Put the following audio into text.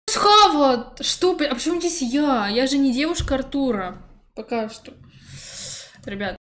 Схавала! Что? А почему здесь я? Я же не девушка Артура. Пока что. Ребят.